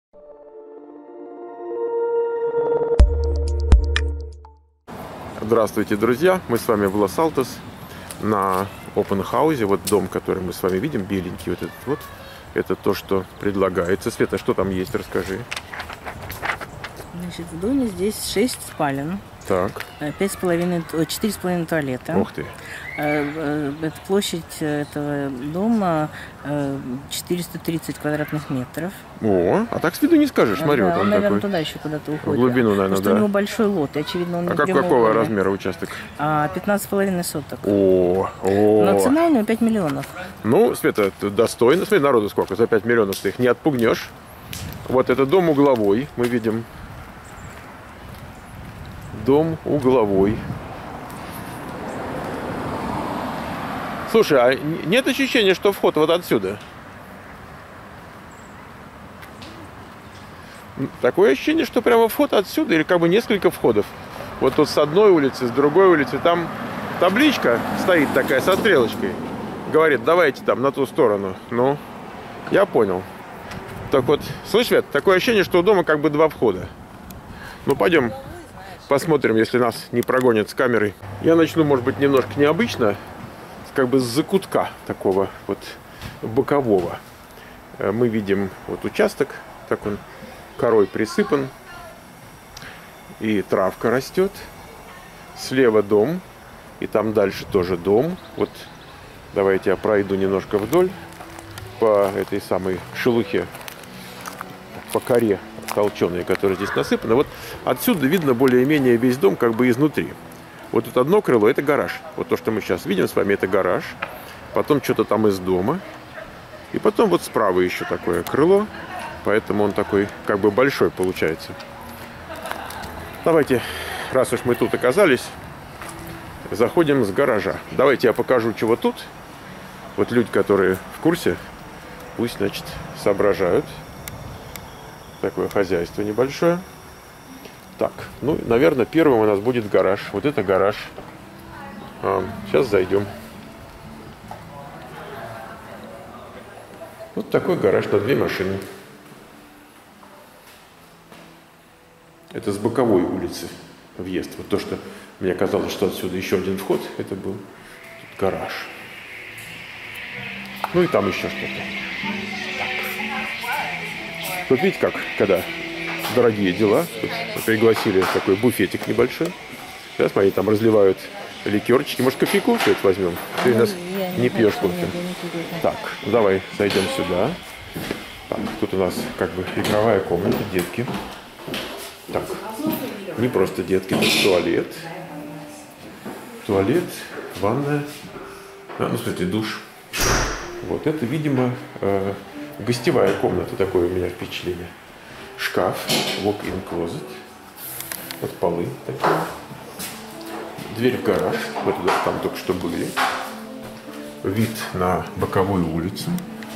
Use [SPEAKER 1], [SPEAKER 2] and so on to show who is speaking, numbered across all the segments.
[SPEAKER 1] Здравствуйте, друзья! Мы с вами в Лос-Алтос на Open House. Вот дом, который мы с вами видим, беленький вот этот вот. Это то, что предлагается. Света, что там есть, расскажи.
[SPEAKER 2] Значит, в доме здесь 6 спален.
[SPEAKER 1] Так.
[SPEAKER 2] 4,5 туалета.
[SPEAKER 1] Ух ты.
[SPEAKER 2] Это площадь этого дома 430 квадратных метров.
[SPEAKER 1] О, а так с виду не скажешь, смотри,
[SPEAKER 2] да,
[SPEAKER 1] вот
[SPEAKER 2] он, наверное,
[SPEAKER 1] такой.
[SPEAKER 2] Туда еще куда-то уходит.
[SPEAKER 1] В глубину, наверное,
[SPEAKER 2] потому что у него большой лот, и, очевидно, он не
[SPEAKER 1] какого
[SPEAKER 2] прямоугольный.
[SPEAKER 1] размера участок?
[SPEAKER 2] 15,5 соток.
[SPEAKER 1] О.
[SPEAKER 2] Но цена у него 5 миллионов.
[SPEAKER 1] Ну, Света, это достойно. Смотри, народу сколько, за 5 миллионов ты их не отпугнешь. Вот это дом угловой, мы видим. Дом угловой. Слушай, а нет ощущения, что вход вот отсюда? Такое ощущение, что прямо вход отсюда, или как бы несколько входов. Вот тут с одной улицы, с другой улицы, там табличка стоит такая со стрелочкой. Говорит, давайте там на ту сторону. Ну, я понял. Так вот, слышь, Свет, такое ощущение, что у дома как бы два входа. Ну, пойдем посмотрим, если нас не прогонят с камерой. Я начну, может быть, немножко необычно, как бы с закутка такого вот бокового. Мы видим вот участок, так он корой присыпан, и травка растет. Слева дом, и там дальше тоже дом. Вот давайте я пройду немножко вдоль по этой самой шелухе, по коре толченой, которая здесь насыпана. Вот отсюда видно более-менее весь дом как бы изнутри. Вот тут одно крыло, это гараж. Вот то, что мы сейчас видим с вами, это гараж. Потом что-то там из дома. И потом вот справа еще такое крыло. Поэтому он такой как бы большой получается. Давайте, раз уж мы тут оказались, заходим с гаража. Давайте я покажу, чего тут. Вот люди, которые в курсе, пусть, значит, соображают. Такое хозяйство небольшое. Так, ну, наверное, первым у нас будет гараж. Вот это гараж. Сейчас зайдем. Вот такой гараж на 2 машины. Это с боковой улицы въезд. Вот то, что мне казалось, что отсюда еще один вход, это был тут гараж. Ну и там еще что-то. Вот видите, как, когда дорогие дела, тут пригласили такой буфетик небольшой. Сейчас смотри, там разливают ликерчики. Может, кофейку что-то возьмем? Ты у нас не пьешь кофе. Так, ну давай зайдем сюда. Так, тут у нас как бы игровая комната, детки. Так, не просто детки, тут туалет. Туалет, ванная. Ну, кстати, душ. Вот это, видимо, гостевая комната, такое у меня впечатление. Шкаф, walk-in closet. Вот полы такие. Дверь в гараж. Вот туда там только что были. Вид на боковую улицу.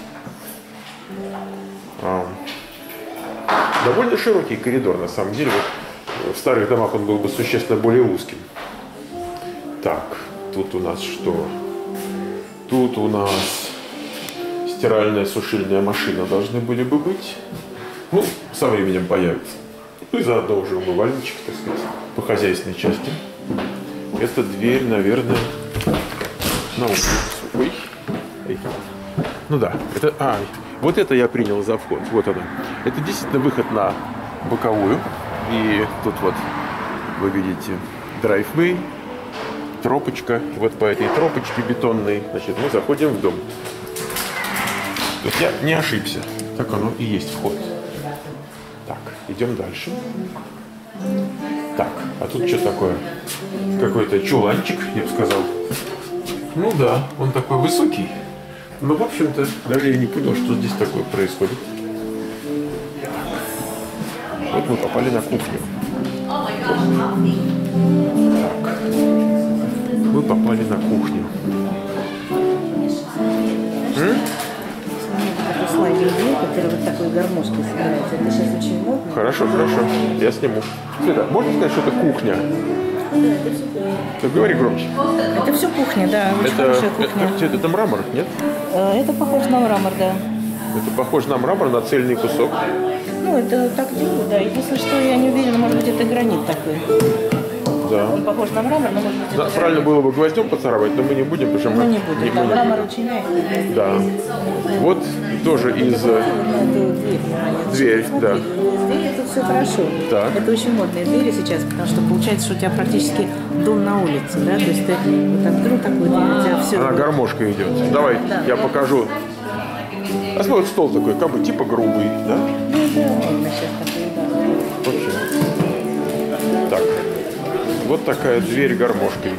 [SPEAKER 1] Довольно широкий коридор, на самом деле. Вот в старых домах он был бы существенно более узким. Так, тут у нас что? Тут у нас стиральная, сушильная машина должны были бы быть. Ну, со временем появится. Ну и заодно уже умывальничек, так сказать, по хозяйственной части. Это дверь, наверное, на улицу. Ой. Ой. Ну да, это... вот это я принял за вход. Вот она. Это действительно выход на боковую. И тут вот вы видите драйввей, тропочка. Вот по этой тропочке бетонной, значит, мы заходим в дом. То есть я не ошибся. Так оно и есть вход. Так, идем дальше. Так, а тут что такое? Какой-то чуланчик, я бы сказал. Ну да, он такой высокий. Но, в общем-то, даже я не понял, что здесь такое происходит. Вот мы попали на кухню. Так, мы попали на кухню.
[SPEAKER 2] Слайдинг, который вот такой гармошкой собирается. Это сейчас очень модно.
[SPEAKER 1] Хорошо, хорошо. Я сниму. Света, можно сказать, что это кухня? Ты говори громче.
[SPEAKER 2] Это все кухня, да. Очень хорошая кухня.
[SPEAKER 1] Это мрамор, нет?
[SPEAKER 2] Это похоже на мрамор, да.
[SPEAKER 1] Это похоже на мрамор, на цельный кусок.
[SPEAKER 2] Ну, это так делают, да. Единственное, что я не уверена, может быть, это гранит такой.
[SPEAKER 1] Да.
[SPEAKER 2] Он похож на мрамор, но может быть,
[SPEAKER 1] Да,
[SPEAKER 2] это
[SPEAKER 1] правильно
[SPEAKER 2] гранит.
[SPEAKER 1] было бы гвоздем поцарапать, но мы не будем, потому что
[SPEAKER 2] Мы не будем, да,
[SPEAKER 1] мы не
[SPEAKER 2] мрамор
[SPEAKER 1] будем.
[SPEAKER 2] очень мягкий.
[SPEAKER 1] Да. Вот тоже из... Дверь, да.
[SPEAKER 2] Дверь это все хорошо.
[SPEAKER 1] Так.
[SPEAKER 2] Это очень модные двери сейчас, потому что получается, что у тебя практически дом на улице, да, то есть ты вот открыл такую дверь, у тебя все.
[SPEAKER 1] Она гармошка идет. Давай,
[SPEAKER 2] Да.
[SPEAKER 1] я покажу. А смотри, вот стол такой, как бы типа грубый, да?
[SPEAKER 2] Ну, это модно сейчас такой, да.
[SPEAKER 1] Вообще. Так. Вот такая дверь гармошкой.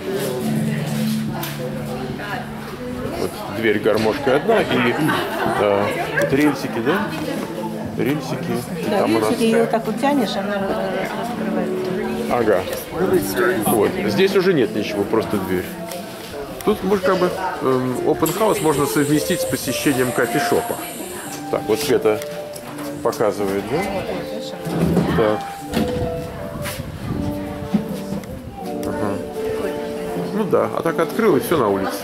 [SPEAKER 1] Вот дверь гармошкой одна и вот рельсики, да? Рельсики.
[SPEAKER 2] Да,
[SPEAKER 1] Там у
[SPEAKER 2] видишь,
[SPEAKER 1] нас...
[SPEAKER 2] ты ее вот так вот тянешь, она раскрывается.
[SPEAKER 1] Ага. Вот. Здесь уже нет ничего, просто дверь. Тут может как бы open house можно совместить с посещением кофешопа. Так, вот Света показывает, да? Так. Ага. Ну да, а так открыл и все на улице.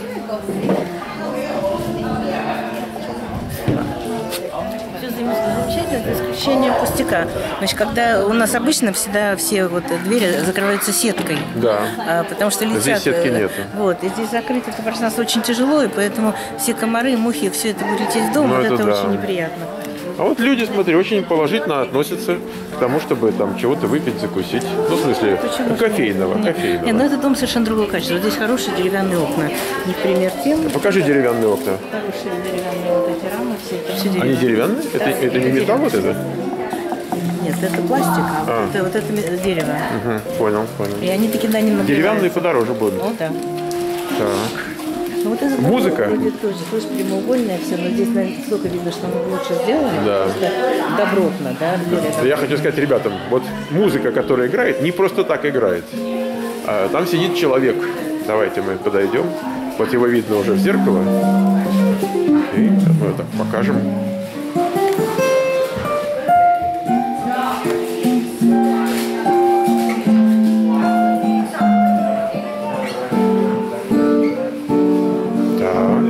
[SPEAKER 2] Все замечательно, за исключением пустяка. Значит, когда у нас обычно всегда все вот двери закрываются сеткой.
[SPEAKER 1] Да.
[SPEAKER 2] Потому что летят.
[SPEAKER 1] Здесь сетки нету.
[SPEAKER 2] Вот, и здесь закрыть это пространство очень тяжело, и поэтому все комары, мухи, все это будет лететь в дом,
[SPEAKER 1] Ну,
[SPEAKER 2] вот
[SPEAKER 1] это
[SPEAKER 2] это
[SPEAKER 1] да.
[SPEAKER 2] очень неприятно.
[SPEAKER 1] А вот люди, смотри, очень положительно относятся к тому, чтобы там чего-то выпить, закусить. Ну, в смысле,
[SPEAKER 2] Почему?
[SPEAKER 1] кофейного,
[SPEAKER 2] Нет,
[SPEAKER 1] кофейного.
[SPEAKER 2] Нет, ну это дом совершенно другого качества. Здесь хорошие деревянные окна. Не в пример тем.
[SPEAKER 1] Покажи деревянные окна.
[SPEAKER 2] Хорошие деревянные вот эти рамы, все, это все
[SPEAKER 1] Они
[SPEAKER 2] деревянные.
[SPEAKER 1] деревянные? Это не металл вот это?
[SPEAKER 2] Нет, это пластик,
[SPEAKER 1] А.
[SPEAKER 2] вот это дерево.
[SPEAKER 1] Угу, понял, понял.
[SPEAKER 2] И они таки да, не
[SPEAKER 1] Деревянные подороже будут.
[SPEAKER 2] Ну да.
[SPEAKER 1] Так.
[SPEAKER 2] Ну, вот это
[SPEAKER 1] Музыка?
[SPEAKER 2] Будет тоже, слышь, прямоугольное все, но здесь наверное, столько видно, что оно лучше сделано.
[SPEAKER 1] Да.
[SPEAKER 2] Просто добротно, да.
[SPEAKER 1] Я хочу сказать ребятам, вот музыка, которая играет, не просто так играет. Там сидит человек. Давайте мы подойдем. Вот его видно уже в зеркало. И мы вот так покажем. Так.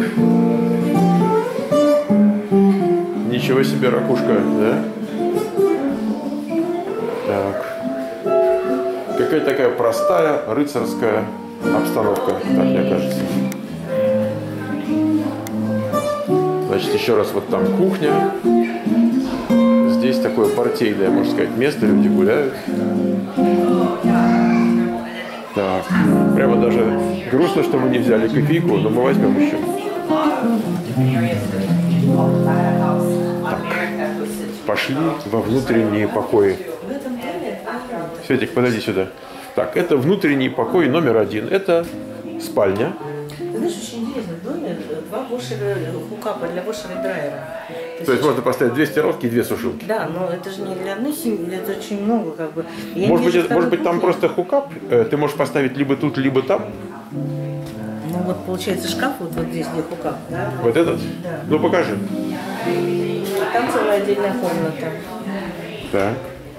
[SPEAKER 1] Ничего себе ракушка, да? Так. Какая такая простая рыцарская обстановка, как мне кажется. Значит, еще раз, вот там кухня. Здесь такое партийное, можно сказать, место, люди гуляют. Так, прямо даже грустно, что мы не взяли кофейку, но мы возьмем еще. Так, пошли во внутренние покои. Светик, подойди сюда. Так, это внутренний покой номер 1. Это спальня.
[SPEAKER 2] Ты знаешь, очень интересно, в доме два вошера, хукапа для вошера и драйера.
[SPEAKER 1] То есть можно поставить 2 стиралки и 2 сушилки.
[SPEAKER 2] Да, но это же не для одной семьи, это очень много как бы. Я
[SPEAKER 1] Может
[SPEAKER 2] не вижу
[SPEAKER 1] быть, может быть, там
[SPEAKER 2] второй
[SPEAKER 1] просто хукап. Ты можешь поставить либо тут, либо там.
[SPEAKER 2] кухни. Ну вот получается шкаф вот здесь, где хукап, да?
[SPEAKER 1] Вот этот?
[SPEAKER 2] Да.
[SPEAKER 1] Ну покажи.
[SPEAKER 2] А там целая отдельная комната.
[SPEAKER 1] Так.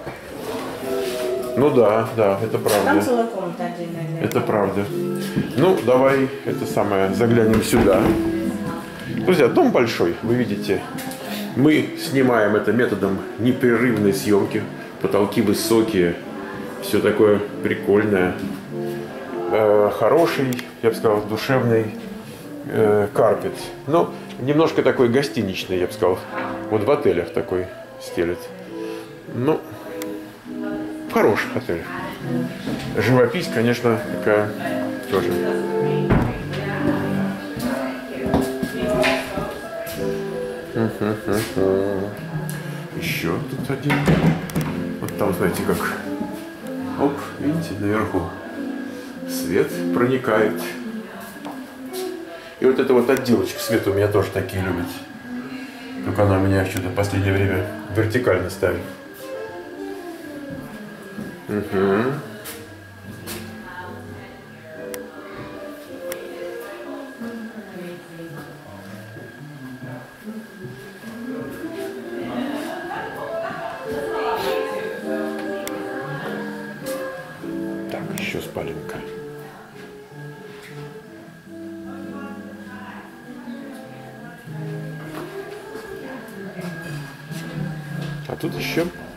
[SPEAKER 1] Ну да, да, это
[SPEAKER 2] Там
[SPEAKER 1] правда.
[SPEAKER 2] целая комната отдельная.
[SPEAKER 1] Это правда. Ну, давай это самое, заглянем сюда. Друзья, дом большой, вы видите. Мы снимаем это методом непрерывной съемки. Потолки высокие, все такое прикольное. Хороший, я бы сказал, душевный карпет. Но немножко такой гостиничный, я бы сказал. Вот в отелях такой стелят. Ну, в хороших отелях. Живопись, конечно, такая тоже. Еще тут один. Вот там, знаете, как... Оп, видите, наверху свет проникает. И вот эта вот отделочка света у меня тоже такие любят. Только она у меня что-то в последнее время вертикально ставит. Угу. Так, еще спаленка. А тут еще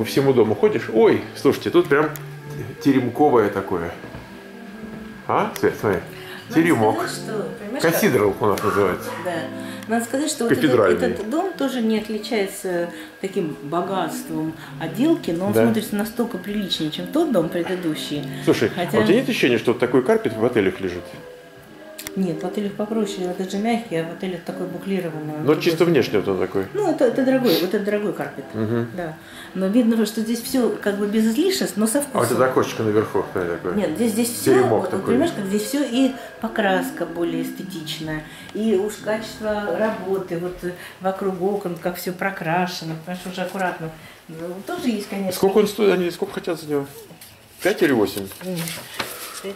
[SPEAKER 1] по всему дому ходишь. Ой, слушайте, тут прям теремковое такое. А, Свет, смотри. Теремок. Кафедрал у нас называется.
[SPEAKER 2] Да. Надо сказать, что вот этот дом тоже не отличается таким богатством отделки, но он смотрится настолько приличнее, чем тот дом предыдущий.
[SPEAKER 1] Слушай, а у тебя нет ощущения, что такой карпет в отелях лежит?
[SPEAKER 2] Нет, в отелях попроще, это же мягкий, а в отелях такой буклированный.
[SPEAKER 1] Но чисто внешне вот он такой.
[SPEAKER 2] Ну, это дорогой, вот это дорогой карпет. Да. Но видно, что здесь все как бы без излишеств, но со вкусом.
[SPEAKER 1] А вот это окошечко наверху такое.
[SPEAKER 2] Нет, здесь все, вот, понимаешь, как здесь все и покраска более эстетичная, и уж качество работы, вот вокруг окон, как все прокрашено, понимаешь, уже аккуратно. Ну, тоже есть, конечно.
[SPEAKER 1] Сколько он стоит, они сколько хотят за него? 5 или 8?
[SPEAKER 2] Это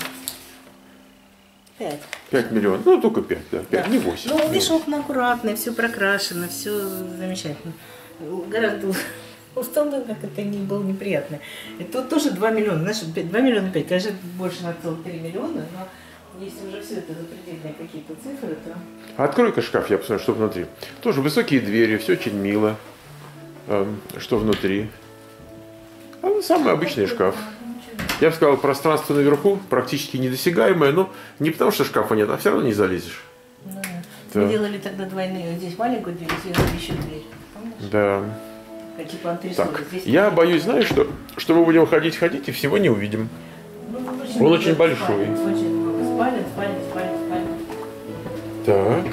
[SPEAKER 2] 5.
[SPEAKER 1] 5 миллионов. Ну, только 5, да. 5,
[SPEAKER 2] да.
[SPEAKER 1] Не 8.
[SPEAKER 2] Ну, видишь, окна аккуратные, все прокрашено, все замечательно. Гораздо условно, как это не было неприятно. И тут тоже 2 миллиона. Знаешь, 2 миллиона 5. Конечно, больше на целых 3 миллиона, но если уже все это запредельные какие-то цифры, то...
[SPEAKER 1] Открой-ка шкаф, я посмотрю, что внутри. Тоже высокие двери, все очень мило. Что внутри? Самый обычный шкаф. Я бы сказал, пространство наверху практически недосягаемое, но не потому, что шкафа нет, а все равно не залезешь.
[SPEAKER 2] Да. Мы делали тогда двойные, здесь маленькую дверь, здесь еще дверь. Помнишь?
[SPEAKER 1] Да.
[SPEAKER 2] Типа антресоли.
[SPEAKER 1] Так, я боюсь, знаешь, что мы будем ходить и всего не увидим. Ну, он очень большой.
[SPEAKER 2] Очень много спален.
[SPEAKER 1] Так.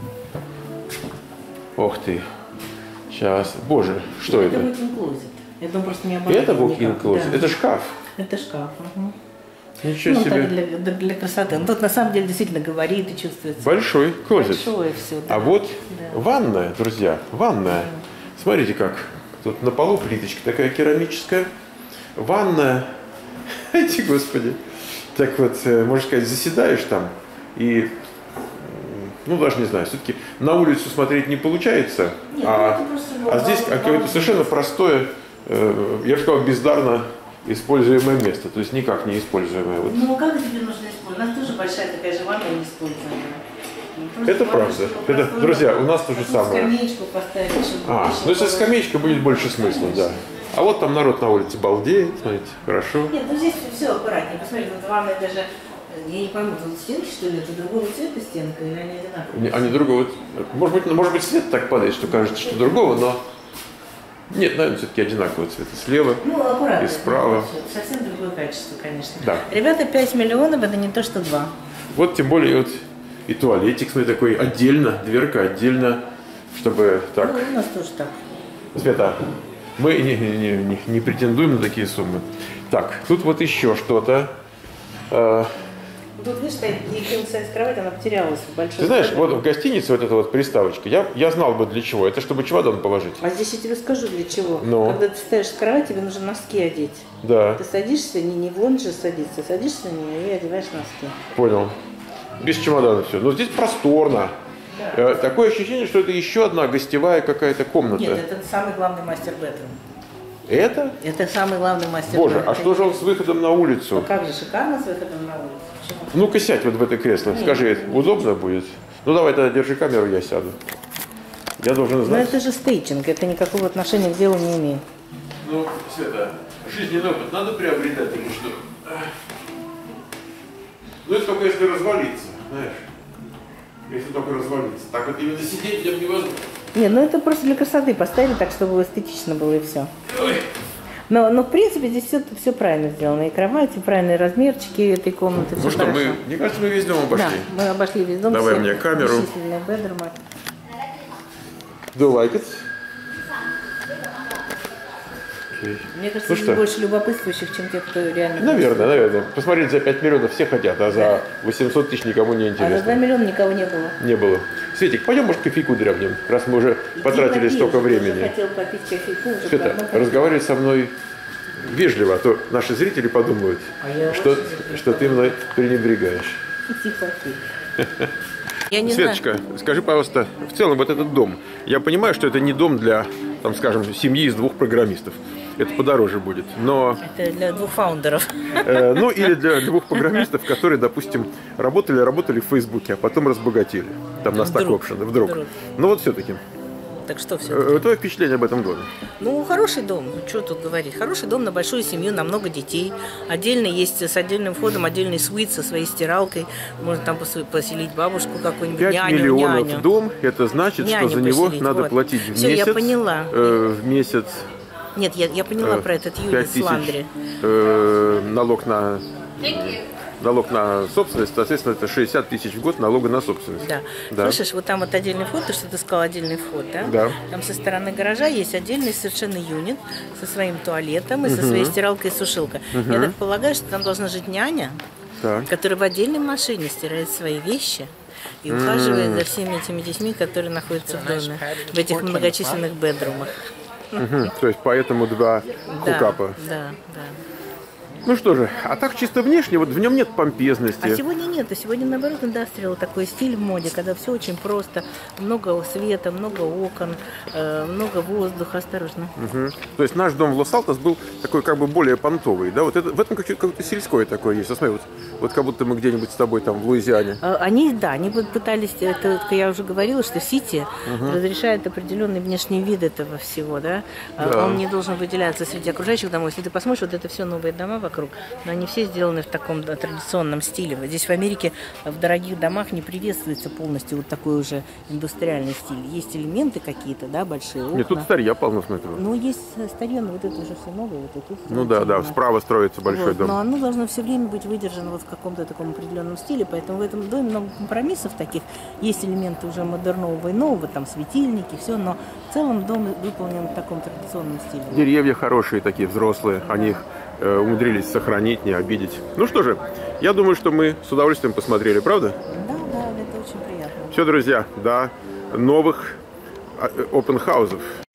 [SPEAKER 1] Ох ты. Сейчас. Боже, что это?
[SPEAKER 2] Это walk-in closet. Я думаю, просто не обожаю.
[SPEAKER 1] Это walk-in closet?
[SPEAKER 2] Да.
[SPEAKER 1] Это шкаф?
[SPEAKER 2] Это шкаф. Угу.
[SPEAKER 1] Ничего себе.
[SPEAKER 2] Так, для красоты. Он тут на самом деле действительно говорит и чувствуется.
[SPEAKER 1] Большой клозет.
[SPEAKER 2] Большое все. Да.
[SPEAKER 1] А вот ванная, друзья, ванная. Смотрите как. Тут на полу плиточка такая керамическая. Ванная. Эти, господи. Так вот, можно сказать, заседаешь там и, ну, даже не знаю, все-таки на улицу смотреть не получается.
[SPEAKER 2] Нет,
[SPEAKER 1] а здесь какое-то совершенно простое, я бы сказал, бездарно используемое место, то есть никак не используемое. Вот.
[SPEAKER 2] Ну, как тебе нужно использовать? У нас тоже большая такая же ванна не используемая.
[SPEAKER 1] Это правда. Это, друзья, у нас то же самое.
[SPEAKER 2] Скамеечку поставить.
[SPEAKER 1] Ну, если скамеечка будет больше смысла, да. А вот там народ на улице балдеет, смотрите, хорошо.
[SPEAKER 2] Нет, ну здесь все аккуратнее. Посмотрите, вот ванная даже, я не пойму, тут стенки, что ли, это другого цвета стенка, или они одинаковые?
[SPEAKER 1] Они другого. Может быть, свет так падает, что кажется, что другого, но нет, наверное, все-таки одинакового цвета. Слева
[SPEAKER 2] аккуратно,
[SPEAKER 1] и справа.
[SPEAKER 2] Совсем другое качество, конечно.
[SPEAKER 1] Да.
[SPEAKER 2] Ребята, 5 миллионов, это не то, что 2.
[SPEAKER 1] Вот тем более вот и туалетик, смотри, такой отдельно, дверка отдельно, чтобы так.
[SPEAKER 2] Ну, у нас тоже так.
[SPEAKER 1] Света, мы не претендуем на такие суммы. Так, тут вот еще что-то.
[SPEAKER 2] Тут, видишь, стоит king-size кровать, она потерялась в большой.
[SPEAKER 1] Ты знаешь, вот в гостинице вот эта вот приставочка, я знал бы для чего. Это чтобы чемодан положить.
[SPEAKER 2] А здесь я тебе скажу для чего.
[SPEAKER 1] Но.
[SPEAKER 2] Когда ты стоишь с кровати, тебе нужно носки одеть.
[SPEAKER 1] Да.
[SPEAKER 2] Ты садишься, не в лонже садишься, садишься на нее и одеваешь носки.
[SPEAKER 1] Понял. Без чемодана все. Но здесь просторно. Да. Такое ощущение, что это еще одна гостевая какая-то комната.
[SPEAKER 2] Нет, это самый главный мастер-бедрум.
[SPEAKER 1] Это?
[SPEAKER 2] Это самый главный мастер-бедрум.
[SPEAKER 1] Боже, а что же он с выходом на улицу?
[SPEAKER 2] Ну как же, шикарно с выходом на улицу. Почему?
[SPEAKER 1] Ну-ка сядь вот в это кресло. Нет, скажи, удобно будет? Ну давай тогда держи камеру, я сяду. Я должен знать.
[SPEAKER 2] Но это же стейджинг, это никакого отношения к делу не имеет.
[SPEAKER 1] Ну, Света, жизненный опыт надо приобретать или что? Ну это только если развалиться, знаешь. Если только развалиться. Так вот именно сидеть для невозможно.
[SPEAKER 2] Не, ну это просто для красоты поставили так, чтобы эстетично было и все. Но в принципе здесь все правильно сделано. И кровати, правильные размерчики этой комнаты.
[SPEAKER 1] Ну что,
[SPEAKER 2] хорошо.
[SPEAKER 1] мне кажется, мы весь дом обошли.
[SPEAKER 2] Да, мы обошли весь дом.
[SPEAKER 1] Давай мне камеру.
[SPEAKER 2] Бедрумы.
[SPEAKER 1] Do you like it?
[SPEAKER 2] Мне кажется,
[SPEAKER 1] Ну
[SPEAKER 2] здесь
[SPEAKER 1] что?
[SPEAKER 2] больше любопытствующих, чем тех, кто реально...
[SPEAKER 1] Наверное. Посмотреть за 5 миллионов все хотят, а за 800 тысяч никому не
[SPEAKER 2] А за 2
[SPEAKER 1] интересно.
[SPEAKER 2] миллиона никого не было.
[SPEAKER 1] Не было. Светик, пойдем, может, кофейку дрябнем, раз мы уже потратили столько времени.
[SPEAKER 2] Я хотел попить кофейку. уже
[SPEAKER 1] Света,
[SPEAKER 2] давно
[SPEAKER 1] разговаривай со мной вежливо, а то наши зрители подумают, что ты мной пренебрегаешь.
[SPEAKER 2] Тихо. Я не
[SPEAKER 1] Светочка, скажи, пожалуйста, в целом вот этот дом, я понимаю, что это не дом для, там, скажем, семьи из 2 программистов. Это подороже будет, но...
[SPEAKER 2] Это для 2 фаундеров.
[SPEAKER 1] Ну, или для 2 программистов, которые, допустим, работали в Фейсбуке, а потом разбогатели. Там на Stack Option, вдруг. Ну, вот все-таки.
[SPEAKER 2] Так что все?
[SPEAKER 1] Твое впечатление об этом доме?
[SPEAKER 2] Ну, хороший дом. Что тут говорить? Хороший дом на большую семью, на много детей. Отдельно есть с отдельным входом, отдельный суит со своей стиралкой. Можно там поселить бабушку какую-нибудь,
[SPEAKER 1] 5
[SPEAKER 2] няню.
[SPEAKER 1] миллионов дом, это значит,
[SPEAKER 2] Няню
[SPEAKER 1] что за него
[SPEAKER 2] поселить,
[SPEAKER 1] надо
[SPEAKER 2] вот.
[SPEAKER 1] платить в
[SPEAKER 2] Всё,
[SPEAKER 1] месяц.
[SPEAKER 2] я поняла.
[SPEAKER 1] В месяц.
[SPEAKER 2] Нет, я поняла про этот
[SPEAKER 1] 5
[SPEAKER 2] юнит с
[SPEAKER 1] тысяч
[SPEAKER 2] Ландри.
[SPEAKER 1] налог на собственность, соответственно, это 60 тысяч в год налога на собственность.
[SPEAKER 2] Да.
[SPEAKER 1] Да.
[SPEAKER 2] Слышишь, вот там вот отдельный вход, то, что ты сказал, отдельный вход, да?
[SPEAKER 1] Да.
[SPEAKER 2] Там со стороны гаража есть отдельный совершенно юнит со своим туалетом и со своей стиралкой и сушилкой. Я так полагаю, что там должна жить няня,
[SPEAKER 1] Так.
[SPEAKER 2] которая в отдельной машине стирает свои вещи и ухаживает за всеми этими детьми, которые находятся в доме, в этих многочисленных бедрумах.
[SPEAKER 1] То есть поэтому 2 хукапа.
[SPEAKER 2] Да, да.
[SPEAKER 1] Ну что же, а так чисто внешне, вот в нем нет помпезности.
[SPEAKER 2] А сегодня нет, а сегодня наоборот индастриал, такой стиль в моде, когда все очень просто, много света, много окон, много воздуха, осторожно.
[SPEAKER 1] То есть наш дом в Лос-Алтос был такой как бы более понтовый, да? Вот это, в этом какое-то сельское такое есть. Вот смотри, вот как будто мы где-нибудь с тобой там в Луизиане.
[SPEAKER 2] Они пытались, это я уже говорила, что Сити разрешает определенный внешний вид этого всего, да?
[SPEAKER 1] Да.
[SPEAKER 2] Он не должен выделяться среди окружающих домов. Если ты посмотришь, вот это все новые дома вокруг, но они все сделаны в таком традиционном стиле. Вот здесь в Америке в дорогих домах не приветствуется полностью вот такой уже индустриальный стиль. Есть элементы какие-то, да, большие окна.
[SPEAKER 1] Нет, тут старья полно, смотрю.
[SPEAKER 2] Ну, есть старье, но вот это уже все новое, вот это.
[SPEAKER 1] Ну да, справа строится большой
[SPEAKER 2] вот,
[SPEAKER 1] дом.
[SPEAKER 2] но оно должно все время быть выдержано вот в каком-то таком определенном стиле, поэтому в этом доме много компромиссов таких. Есть элементы уже модернового и нового, там светильники, все, но в целом дом выполнен в таком традиционном стиле.
[SPEAKER 1] Деревья хорошие такие, взрослые, они их умудрились сохранить, не обидеть. Ну что же, я думаю, что мы с удовольствием посмотрели, правда?
[SPEAKER 2] Да, это очень приятно.
[SPEAKER 1] Все, друзья, до новых open хаусов.